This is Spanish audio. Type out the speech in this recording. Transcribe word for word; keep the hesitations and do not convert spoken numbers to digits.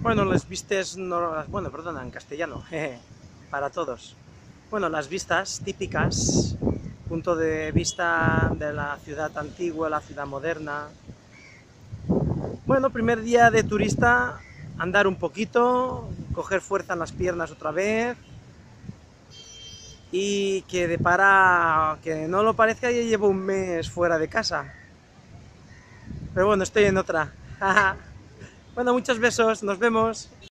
Bueno, las vistas, no, bueno, perdona, en castellano, jeje, para todos. Bueno, las vistas típicas, punto de vista de la ciudad antigua, la ciudad moderna. Bueno, primer día de turista, andar un poquito, coger fuerza en las piernas otra vez, y que de para que no lo parezca, ya llevo un mes fuera de casa. Pero bueno, estoy en otra. Bueno, muchos besos, nos vemos.